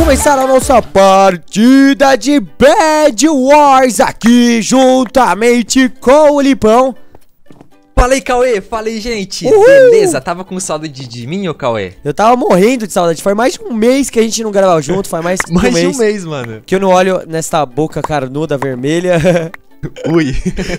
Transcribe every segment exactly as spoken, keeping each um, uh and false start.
começar a nossa partida de Bed Wars aqui juntamente com o Lipão. Fala aí, Cauê, fala aí, gente. Uhul. Beleza, tava com saudade de mim, ô Cauê? Eu tava morrendo de saudade, faz mais de um mês que a gente não grava junto, faz mais de um Mais mês. de um mês, mano. Que eu não olho nessa boca carnuda vermelha. Ui.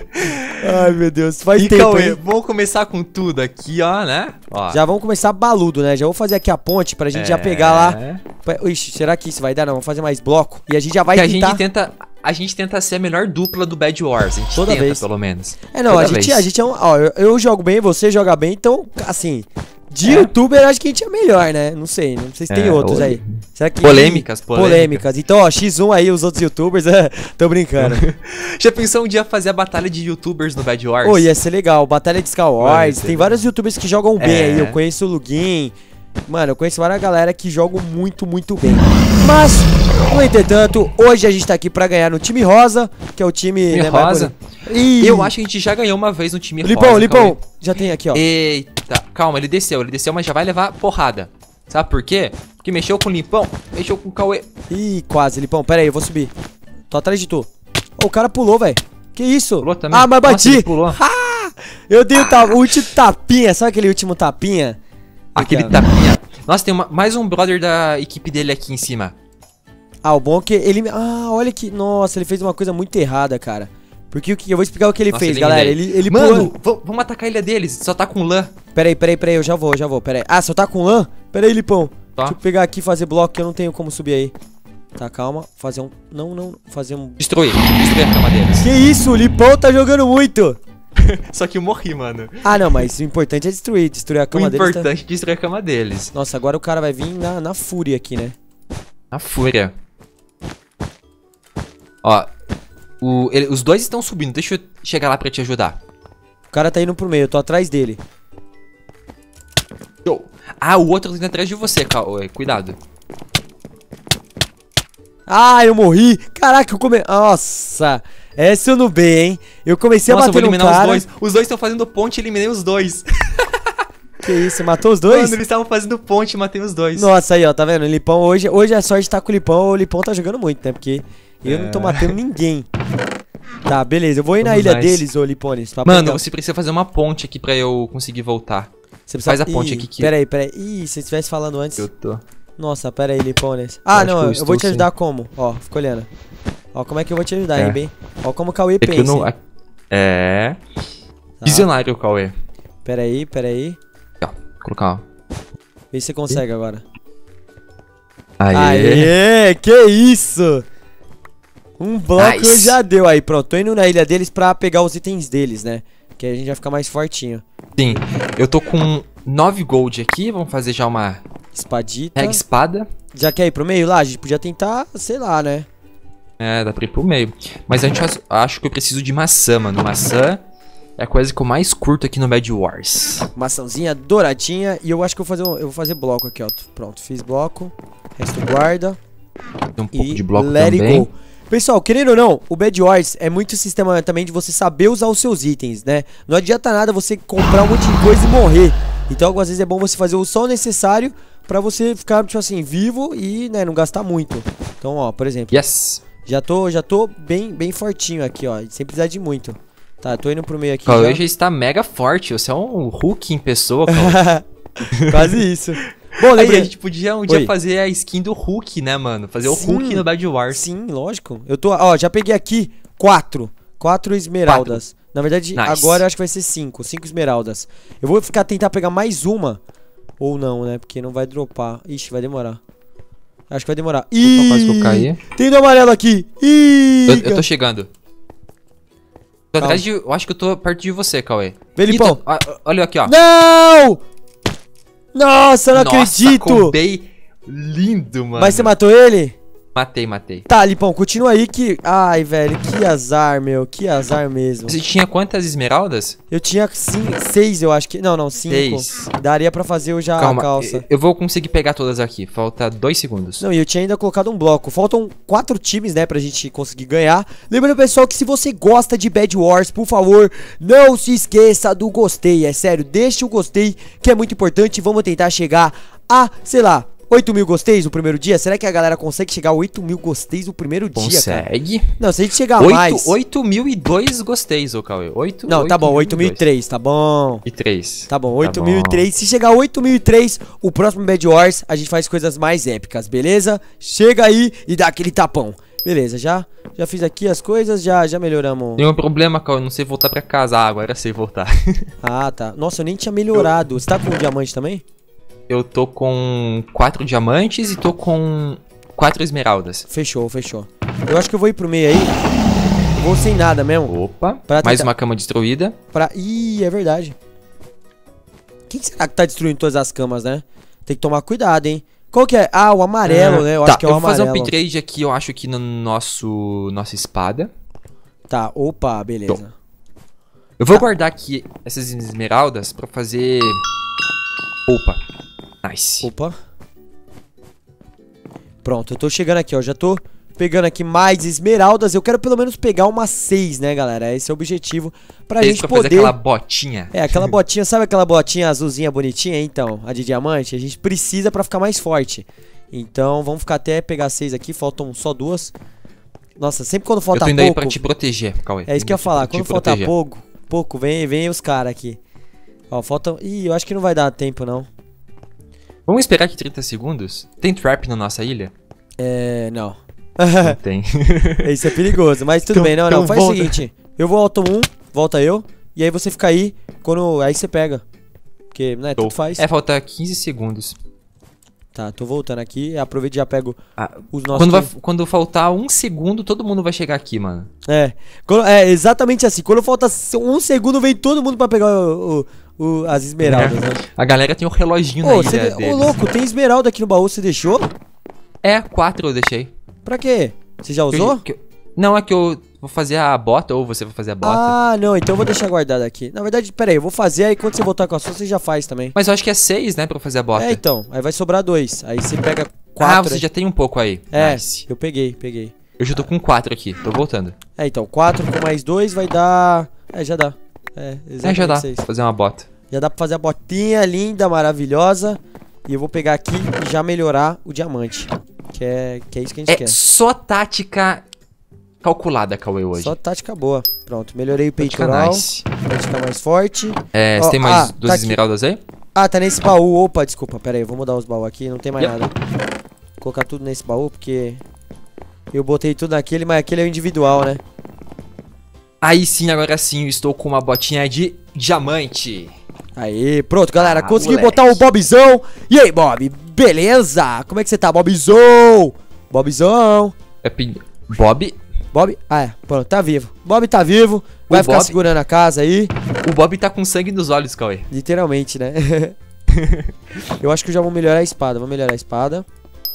Ai, meu Deus, faz E tempo, Cauê, hein? vamos começar com tudo aqui, ó, né? Ó. Já vamos começar baludo, né? Já vou fazer aqui a ponte pra gente É. já pegar lá. Ixi, será que isso vai dar? Não, vamos fazer mais bloco. E a gente já vai Que a tentar... gente tenta, a gente tenta ser a melhor dupla do Bed Wars, a gente Toda tenta, vez. pelo menos. É, não, Toda a gente, vez. a gente é um... Ó, eu, eu jogo bem, você joga bem, então, assim... De É. youtuber, acho que a gente é melhor, né? Não sei, não sei se tem É, outros ou- aí. Será que... Polêmicas, polêmicas. Polêmicas. Então, ó, xis um aí, os outros youtubers, tô brincando. Já pensou um dia fazer a batalha de youtubers no Bed Wars? Pô, ia ser legal. Batalha de Sky Vai Wars. ser Tem legal. vários youtubers que jogam bem É. aí. Eu conheço o Lugin. Mano, eu conheço várias galera que jogam muito, muito bem. Mas, no entretanto, hoje a gente tá aqui pra ganhar no time rosa, que é o time... Time né, mais rosa? bonito. Ih, Eu acho que a gente já ganhou uma vez no time Lipão, rosa, Lipão, Cauê. já tem aqui, ó. Eita, calma, ele desceu, ele desceu, mas já vai levar porrada. Sabe por quê? Porque mexeu com o Lipão, mexeu com o Cauê. Ih, quase, Lipão. Pera aí, eu vou subir. Tô atrás de tu. Ô, o cara pulou, velho. Que isso? Pulou também? Ah, mas Nossa, bati. ele pulou. Ah, eu dei o, ta- o último tapinha. Sabe aquele último tapinha? Aquele Aqui, ó. tapinha. Nossa, tem uma- mais um brother da equipe dele aqui em cima. Ah, o bom é que ele... Ah, olha que... Nossa, ele fez uma coisa muito errada, cara. Porque o que... Eu vou explicar o que ele Nossa, fez, ele galera. eliminei. Ele, ele Mano, pulou... v- vamos atacar a ilha deles, só tá com lã. Pera aí, pera aí, pera aí. Eu já vou, já vou. Pera aí. Ah, só tá com lã? Pera aí, Lipão. Tá. Deixa eu pegar aqui e fazer bloco que eu não tenho como subir aí. Tá, calma. Fazer um... Não, não. Fazer um... Destruir, destruir a cama deles. Que isso? O Lipão tá jogando muito. Só que eu morri, mano. Ah, não, mas o importante é destruir. Destruir a O cama deles. Tá... importante é destruir a cama deles. Nossa, agora o cara vai vir na, na fúria aqui, né? Na fúria. Ó, o, ele- os dois estão subindo, deixa eu chegar lá pra te ajudar. O cara tá indo pro meio, eu tô atrás dele. Show. Ah, o outro tá indo atrás de você, Cauê, cuidado. Ah, eu morri. Caraca, eu come... Nossa, essa eu não bem, hein? Eu comecei Nossa, a eu vou bater no eliminar cara. os dois. Os dois estão fazendo ponte e eliminei os dois. Que isso, matou os dois? Mano, eles estavam fazendo ponte e matei os dois. Nossa, aí, ó, tá vendo? O Lipão hoje, hoje a sorte tá com o Lipão. O Lipão tá jogando muito, né? Porque eu não tô É. matando ninguém. Tá, beleza. Eu vou ir na Vamos ilha nice. deles, ô Lipones. pra Mano, pegar- você precisa fazer uma ponte aqui pra eu conseguir voltar. Você faz a ponte Ih, aqui que- Pera aí, pera aí. Ih, se você estivesse falando antes. Eu tô. Nossa, pera aí, Lipones. Ah, acho não, que eu eu, estou vou te sim. ajudar como? Ó, fica olhando. Ó, como é que eu vou te ajudar, É. hein, bem? Ó, como o Cauê É que eu pensa. não... hein? É... Tá. Visionário, Cauê. Pera aí, pera aí. Ó, colocar, ó. Vê se você consegue agora. Aê. Aê, que isso? Um bloco Nice. já deu aí, pronto. Tô indo na ilha deles pra pegar os itens deles, né? Que aí a gente vai ficar mais fortinho. Sim, eu tô com nove gold aqui, vamos fazer já uma Espadita. mega espada. Já quer ir pro meio lá? A gente podia tentar, sei lá, né? É, dá pra ir pro meio. Mas antes eu acho que eu preciso de maçã, mano. Maçã é a coisa que eu mais curto aqui no Bed Wars. Maçãzinha douradinha. E eu acho que eu vou fazer, um- eu vou fazer bloco aqui, ó. Pronto, fiz bloco. Resto guarda. Tem um pouco E de bloco let it também. go. Pessoal, querendo ou não, o Bed Wars é muito sistema também de você saber usar os seus itens, né? Não adianta nada você comprar um monte de coisa e morrer. Então, algumas vezes é bom você fazer o só o necessário pra você ficar, tipo assim, vivo e, né, não gastar muito. Então, ó, por exemplo, Yes. já tô, já tô bem, bem fortinho aqui, ó, sem precisar de muito. Tá, tô indo pro meio aqui Cauê já. já está mega forte. Você é um Hulk em pessoa, Cauê. Quase isso. Bom, Aí, lembra... a gente podia um dia Oi. fazer a skin do Hulk, né, mano? Fazer o Sim. Hulk no Bed Wars. Sim, lógico. Eu tô, ó, já peguei aqui quatro. Quatro esmeraldas. Na verdade, Nice. agora eu acho que vai ser cinco. Cinco esmeraldas. Eu vou ficar tentar pegar mais uma. Ou não, né? Porque não vai dropar. Ixi, vai demorar. Acho que vai demorar. Ih, quase que eu caí. tem do amarelo aqui. Ih, Eu, eu tô chegando. Tô Calma. atrás de... Eu acho que eu tô perto de você, Cauê. Felipão. Ih, tô- ó, ó, olha aqui, ó. Não! Nossa, eu não Nossa, acredito. combei lindo, mano. Mas você matou ele? Matei, matei. Tá, Lipão, continua aí que... Ai, velho, que azar, meu. Que azar mesmo. Você tinha quantas esmeraldas? Eu tinha sim, seis, eu acho que... Não, não, cinco. Seis. Daria pra fazer eu já a Calma, calça. eu- eu vou conseguir pegar todas aqui. Falta dois segundos. Não, e eu tinha ainda colocado um bloco. Faltam quatro times, né, pra gente conseguir ganhar. Lembrando, pessoal, que se você gosta de Bed Wars, por favor, não se esqueça do gostei. É sério, deixe o gostei, que é muito importante. Vamos tentar chegar a, sei lá, oito mil gosteis no primeiro dia? Será que a galera consegue chegar a oito mil gosteis no primeiro dia, cara? Consegue. Não, se a gente chegar a mais... oito mil e dois gosteis, ô Cauê. oito, Não, tá bom, oito mil e três, tá bom. E três. Tá bom, oito mil e três. Se chegar a oito mil e três, o próximo Bed Wars, a gente faz coisas mais épicas, beleza? Chega aí e dá aquele tapão. Beleza, já, já fiz aqui as coisas, já, já melhoramos. Tem um problema, Cauê, eu não sei voltar pra casa. Ah, agora eu sei voltar. Ah, tá. Nossa, eu nem tinha melhorado. Você tá com diamante também? Eu tô com quatro diamantes e tô com quatro esmeraldas. Fechou, fechou. Eu acho que eu vou ir pro meio aí. Vou sem nada mesmo. Opa, Pra mais tentar- uma cama destruída. Pra... Ih, é verdade. Quem será que tá destruindo todas as camas, né? Tem que tomar cuidado, hein? Qual que é? Ah, o amarelo, né? Eu tá, acho que é o eu vou fazer amarelo. um upgrade aqui, eu acho que no nosso nossa espada. Tá, opa, beleza. Eu vou guardar aqui essas esmeraldas pra fazer... Opa, nice. Opa. Pronto, eu tô chegando aqui, ó. Já tô pegando aqui mais esmeraldas. Eu quero pelo menos pegar umas seis, né, galera? Esse é o objetivo pra Esse gente pra poder... fazer aquela botinha. É, aquela botinha, sabe aquela botinha azulzinha bonitinha? Então, a de diamante, a gente precisa pra ficar mais forte. Então, vamos ficar até pegar seis aqui, faltam só duas. Nossa, sempre quando Eu falta tô indo aí pouco... pra te proteger, Cauê. É isso que eu ia falar, Pra te quando falta proteger. pouco, pouco, vem, vem os caras aqui. Ó, faltam... Ih, eu acho que não vai dar tempo, não. Vamos esperar aqui trinta segundos? Tem trap na nossa ilha? É, não. Não tem. Isso é perigoso, mas tudo Então- bem, não, então não, faz volta. o seguinte. Eu vou auto um, volta eu, e aí você fica aí, quando... Aí você pega. Porque, né, tudo faz. É, falta quinze segundos. Tá, tô voltando aqui, aproveito e já pego Ah, os nossos... quando, vai, quando faltar um segundo, todo mundo vai chegar aqui, mano. É, quando- é exatamente assim. Quando falta um segundo, vem todo mundo pra pegar o, o- o- as esmeraldas, né? A galera tem um reloginho Ô, na você ilha de- ô, deles. louco, tem esmeralda aqui no baú, você deixou? É, quatro eu deixei. Pra quê? Você já Que eu- usou? que eu- não, é que eu vou fazer a bota, ou você vai fazer a bota. Ah, não, então eu vou deixar guardado aqui. Na verdade, pera aí, eu vou fazer, aí quando você voltar com a sua, você já faz também. Mas eu acho que é seis, né, pra eu fazer a bota. É, então, aí vai sobrar dois. Aí você pega quatro. Ah, você aí- já tem um pouco aí. É, Nice. eu peguei, peguei. Eu já tô com quatro aqui, tô voltando. É, então, quatro com mais dois vai dar... É, já dá. É, exatamente É, já dá, seis. vou fazer uma bota. Já dá pra fazer a botinha linda, maravilhosa. E eu vou pegar aqui e já melhorar o diamante. Que é, que é isso que a gente É quer. só tática calculada, Cauê, hoje. Só tática boa. Pronto, melhorei o Tática peitoral. nice. Pra ficar mais forte. É, Ó, você tem mais ah, duas tá aqui. esmeraldas aí? Ah, tá nesse baú. Opa, desculpa. Pera aí, eu vou mudar os baús aqui. Não tem mais Yep. nada. Vou colocar tudo nesse baú, porque... Eu botei tudo naquele, mas aquele é o individual, né? Aí sim, agora sim, eu estou com uma botinha de diamante. Aí, pronto, galera. Ah, consegui moleque. botar o Bobzão. E aí, Bob? Beleza? Como é que você tá, Bobzão? Bobzão. É pe- Bob, Bob, ah é, pronto, tá vivo. Bob tá vivo, vai O ficar Bob- segurando a casa aí, o Bob tá com sangue nos olhos, Cauê. literalmente, né? Eu acho que eu já vou melhorar a espada, vou melhorar a espada.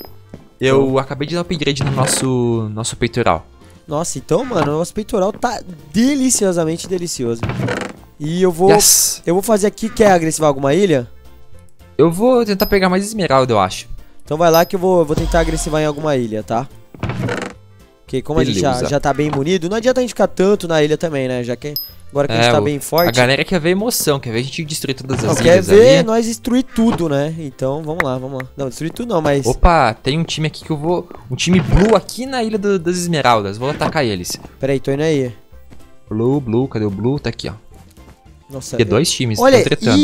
Eu acabei de dar upgrade no nosso, nosso peitoral. Nossa, então, mano, o nosso peitoral tá deliciosamente delicioso. E eu vou, Yes! eu vou fazer aqui, quer agressivar alguma ilha? Eu vou tentar pegar mais esmeralda, eu acho. Então vai lá que eu vou, vou tentar agressivar em alguma ilha, tá? Porque como a gente já, Beleza. já tá bem munido, não adianta a gente ficar tanto na ilha também, né? Já que agora que a É, gente tá o- bem A forte... galera quer ver emoção, quer ver a gente destruir todas Não, as quer ilhas ver ali. nós destruir tudo, né? Então, vamos lá, vamos lá. Não, destruir tudo não, mas... Opa, tem um time aqui que eu vou... Um time blue aqui na ilha do- das esmeraldas. Vou atacar eles. Pera aí, tô indo aí. Blue, blue, cadê o blue? Tá aqui, ó. Nossa, Tem dois times, olha, estão tretando.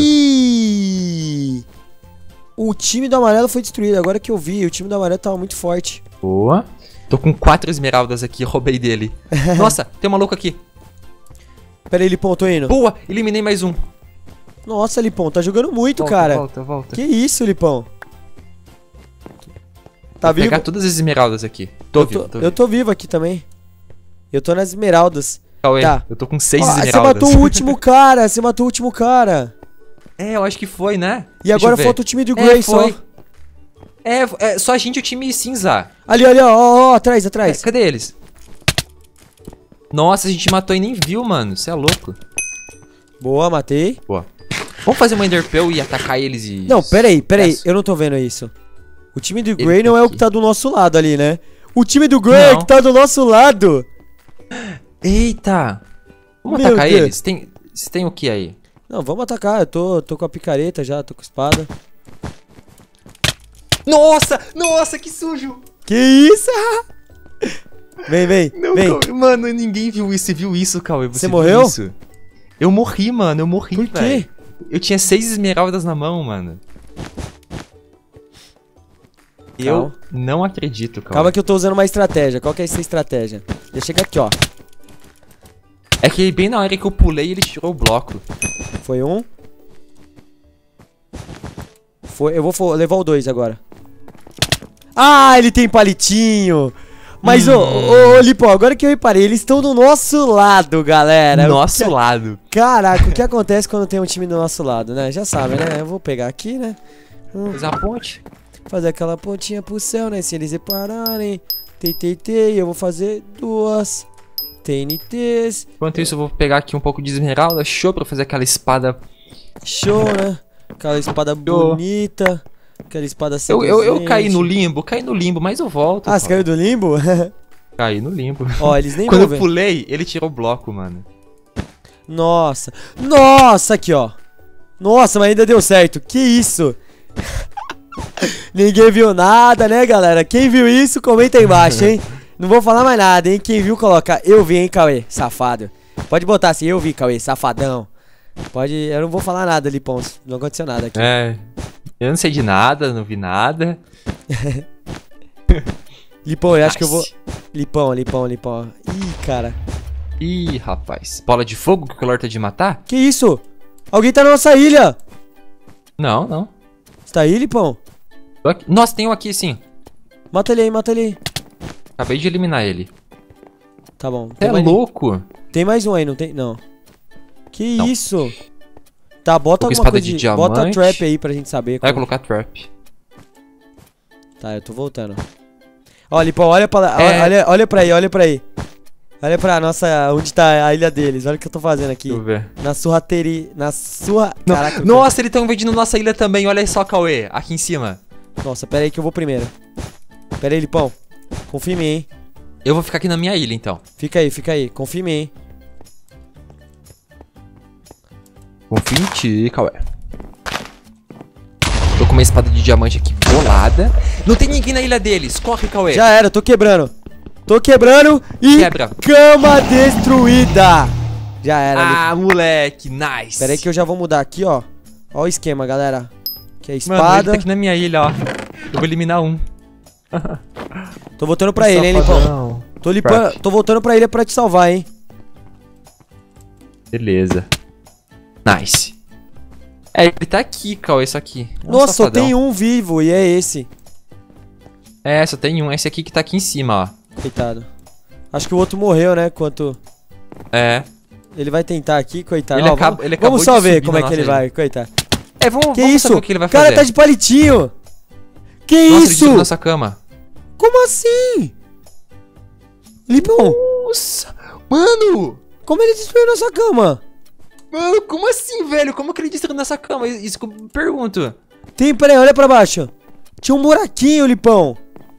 ih! O time do amarelo foi destruído, agora que eu vi, o time do amarelo tava muito forte. Boa. Tô com quatro esmeraldas aqui, roubei dele. Nossa, tem um maluco aqui. Pera aí, Lipão, tô indo. Boa, eliminei mais um. Nossa, Lipão, tá jogando muito, Volta, cara. volta, volta. Que isso, Lipão? Tá Vou vivo? pegar todas as esmeraldas aqui. Tô eu, vivo, tô, tô eu vivo. tô vivo aqui também. Eu tô nas esmeraldas. Cauê, tá. eu tô com seis Ó, você esmeraldas. matou o último cara, você matou o último cara. É, eu acho que foi, né? E Deixa agora eu ver. falta o time do É, Gray só. foi. É, é, só a gente e o time cinza. Ali, ali, ó, ó, ó, atrás, É, atrás. cadê eles? Nossa, a gente matou e nem viu, mano. Você é louco. Boa, matei. Boa. Vamos fazer uma Enderpearl e atacar eles e... Não, pera aí, pera aí, Peço. eu não tô vendo isso. O time do Ele Gray tá não é o aqui. que tá do nosso lado ali, né? O time do Gray é Não. que tá do nosso lado. Eita. Vamos Meu atacar Deus. eles? Tem, você tem o que aí? Não, vamos atacar, eu tô, tô com a picareta já, tô com a espada. Nossa, nossa, que sujo. Que isso? Vem, vem, Não, vem. Cauê, mano, ninguém viu isso. Você viu isso, Cauê? Você viu morreu? Isso? Eu morri, mano, eu morri, Por quê? velho. Eu tinha seis esmeraldas na mão, mano. Eu Calma. não acredito, Cauê. Calma que eu tô usando uma estratégia. Qual que é essa estratégia? Deixa eu chegar aqui, ó. É que bem na hora que eu pulei, ele tirou o bloco. Foi um. Foi, eu vou fo- levar o dois agora. Ah, ele tem palitinho. Mas, ô, ô, ô, Lipão, agora que eu reparei, eles estão do nosso lado, galera. Nosso O que- lado. Caraca, o que acontece quando tem um time do nosso lado, né? Já sabe, né? Eu vou pegar aqui, né? Hum, Fez a ponte. fazer aquela pontinha pro céu, né? Se eles repararem. T, T, T, eu vou fazer duas T N Ts. Enquanto isso, eu vou pegar aqui um pouco de esmeralda. Show pra fazer aquela espada. Show, né? Aquela espada bonita. Aquela espada Eu, eu, eu seduzente. caí no limbo, caí no limbo, mas eu volto. Ah, você caiu do limbo? Caí no limbo. Ó, eles nem Quando vão eu ver. pulei, ele tirou o bloco, mano. Nossa. Nossa, aqui, ó. Nossa, mas ainda deu certo. Que isso? Ninguém viu nada, né, galera? Quem viu isso, comenta aí embaixo, hein? Não vou falar mais nada, hein? Quem viu, coloca eu vi, hein, Cauê? Safado. Pode botar assim, eu vi, Cauê, safadão. Pode... Eu não vou falar nada, Lipão. Não aconteceu nada aqui. É. Eu não sei de nada, não vi nada. Lipão, eu acho que eu vou... Nice. Lipão, Lipão, Lipão. Ih, cara. Ih, rapaz. Bola de fogo que o Color tá de matar? Que isso? Alguém tá na nossa ilha. Não, não. Você tá aí, Lipão? Tô aqui. Nossa, tem um aqui sim. Mata ele aí, mata ele aí. Acabei de eliminar ele. Tá bom. Você Tem é mais... louco? tem mais um aí, não tem? Não. Que Não. isso? Tá, bota Tô com alguma espada coisa de de... Bota a diamante. trap aí pra gente saber. Vai como- colocar trap. Tá, eu tô voltando. Ó, Lipão, olha pra, É. olha, olha pra aí, olha pra aí. Olha pra nossa, onde tá a ilha deles. Olha o que eu tô fazendo aqui. Deixa eu ver. Na surrateria, na sua... Não. Caraca. eu- Nossa, eles estão invadindo nossa ilha também. Olha só, Cauê. Aqui em cima. Nossa, pera aí que eu vou primeiro. Pera aí, Lipão. Confia em mim, hein. Eu vou ficar aqui na minha ilha, então. Fica aí, fica aí. Confia em mim, hein. Confia em ti, Cauê. Tô com uma espada de diamante aqui bolada. Não tem ninguém na ilha deles. Corre, Cauê. Já era, tô quebrando. Tô quebrando e... Quebra. Cama destruída. Já era, Lipão. Ah, moleque. Nice. Pera aí que eu já vou mudar aqui, ó. Ó o esquema, galera. Que é Mano, ele espada. tá aqui na minha ilha, ó. Eu vou eliminar um. Tô voltando pra ele, hein, Lipão. Safadão. Tô, limpando, Trap. tô voltando pra ele pra te salvar, hein. Beleza. Nice. É, ele tá aqui, Cauê, isso aqui. É um Nossa, só safadão. tem um vivo e é esse. É, só tem um. Esse aqui que tá aqui em cima, ó. Coitado. Acho que o outro morreu, né? Quanto... É. Ele vai tentar aqui, coitado. Ele Ó, acaba- vamos, ele acabou vamos só de ver subir como na é que ele nossa vai, coitado. É, vamos, Que vamos isso? saber o que ele vai O cara fazer. tá de palitinho. Que Nossa, ele isso? destruiu nossa cama. Como assim? Lipão, Nossa! Mano! como ele destruiu nossa cama? Mano, como assim, velho? Como que ele destruiu nossa cama? Isso que eu me pergunto. Tem, peraí, olha pra baixo. Tinha um buraquinho, Lipão.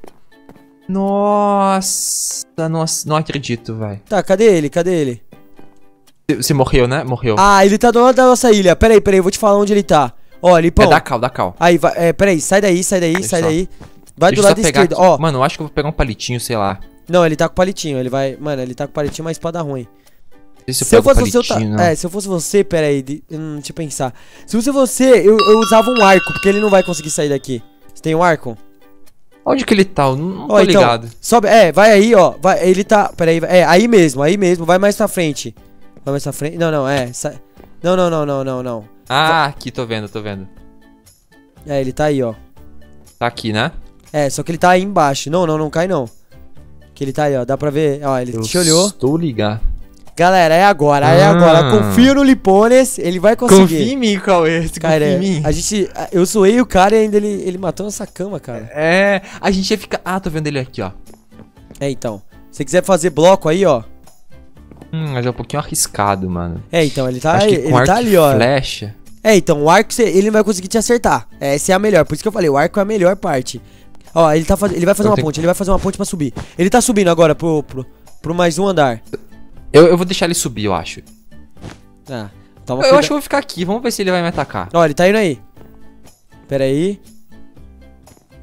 Nossa, nossa, não acredito, velho. Tá, cadê ele? Cadê ele? Você morreu, né? Morreu. Ah, ele tá do lado da nossa ilha. Peraí, peraí, eu vou te falar onde ele tá. Ó, Lipão. É da cal, da cal. Aí, vai, é, peraí, sai daí, sai daí, Deixa sai só. daí. Vai Deixa do eu lado só pegar esquerdo, aqui. ó. Mano, eu acho que eu vou pegar um palitinho, sei lá. Não, ele tá com palitinho, ele vai... Mano, ele tá com palitinho, mas espada ruim. Não sei se eu Se eu pego fosse você, eu ta... palitinho, não. É, se eu fosse você, peraí, de... hum, deixa eu pensar. Se fosse você, eu, eu usava um arco, porque ele não vai conseguir sair daqui. Você tem um arco? Onde que ele tá? Eu não, não tô Ó, então, ligado. sobe, é, vai aí, ó. Vai, ele tá, peraí, é, aí mesmo, aí mesmo, vai mais pra frente. Vai mais pra frente, não, não, é, sa... não, não, não, não, não, não. Ah, aqui, tô vendo, tô vendo. É, ele tá aí, ó. Tá aqui, né? É, só que ele tá aí embaixo. Não, não, não cai não. Que ele tá aí, ó, dá pra ver, ó, ele Eu te olhou. Estou ligado. Galera, é agora, é Ah. agora. Confio no Lipones, ele vai conseguir. Confia em mim, Cauê. Você Cara, confia em mim? a gente. Eu zoei o cara e ainda ele, ele matou nossa cama, cara. É, a gente ia ficar... Ah, tô vendo ele aqui, ó. É, então. Se você quiser fazer bloco aí, ó. Hum, mas é um pouquinho arriscado, mano. É, então, ele tá, Acho que ele com arco tá e ali, ó. flecha... É, então, o arco cê- ele não vai conseguir te acertar. Essa é a melhor, por isso que eu falei, o arco é a melhor parte. Ó, ele, tá faz... ele vai fazer Eu uma tenho- ponte, ele vai fazer uma ponte pra subir. Ele tá subindo agora pro, pro, pro mais um andar. Eu, eu vou deixar ele subir, eu acho. Ah, toma Eu cuida- acho que eu vou ficar aqui, vamos ver se ele vai me atacar. Ó, ele tá indo aí. Pera aí.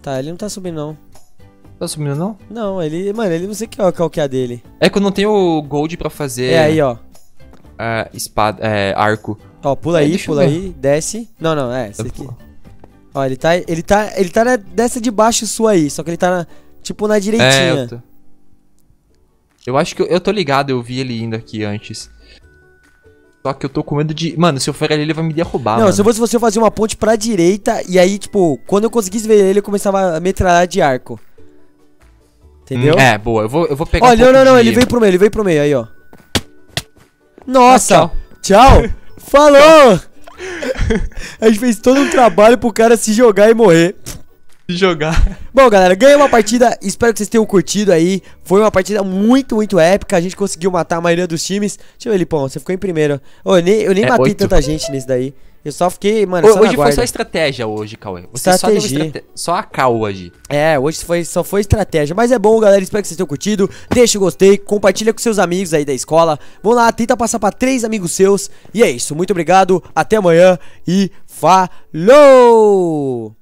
Tá, ele não tá subindo, não. Tá subindo, não? Não, ele... Mano, ele não sei qual, qual que é a dele. É que eu não tenho gold pra fazer... É aí, ó. Uh, espada... É, arco. Ó, pula É, aí, deixa eu pula ver. aí, desce. Não, não, é, esse Eu aqui. vou- Ó, ele tá... Ele tá... Ele tá na- dessa de baixo sua aí, só que ele tá, na, tipo, na É, direitinha. eu, tô... eu acho que eu, eu tô ligado, eu vi ele indo aqui antes. Só que eu tô com medo de... Mano, se eu for ali, ele vai me derrubar, Não, mano. se eu fosse você, eu fazia uma ponte pra direita e aí, tipo, quando eu conseguisse ver ele, eu começava a metralhar de arco. Entendeu? Hum, é, boa. Eu vou, eu vou pegar Ó, um não, pouco não, não, de- ele veio pro meio, ele veio pro meio, aí, ó. Nossa! Ah, tchau! Falou! A gente fez todo um trabalho pro cara se jogar e morrer. jogar. Bom, galera, ganhei uma partida, espero que vocês tenham curtido aí. Foi uma partida muito, muito épica. A gente conseguiu matar a maioria dos times. Deixa eu ver, Lipão, você ficou em primeiro. Ô, eu nem, eu nem É, matei oito. tanta gente nesse daí. Eu só fiquei, mano, Ho- só na Hoje foi guarda. só estratégia hoje, Cauê. Você só deu Estratégia. estrate... Só a Cal hoje. É, hoje foi, só foi estratégia. Mas é bom, galera. Espero que vocês tenham curtido. Deixa o gostei, compartilha com seus amigos aí da escola. Vamos lá, tenta passar pra três amigos seus. E é isso. Muito obrigado. Até amanhã e falou!